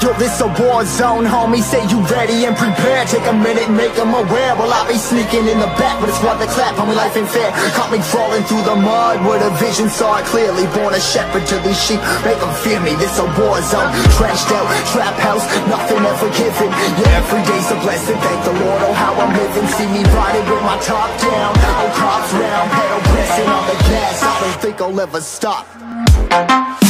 Yo, this a war zone, homie, say you ready and prepared. Take a minute and make them aware. Well, I be sneaking in the back, but it's worth the clap, homie, life ain't fair. Caught me crawling through the mud with a vision, saw it clearly. Born a shepherd to these sheep, make them fear me. This a war zone, trashed out, trap house, nothing ever given. Yeah, every day's a blessing, thank the Lord, oh how I'm living. See me riding with my top down, oh cops round, pedal pressing on the gas. I don't think I'll ever stop.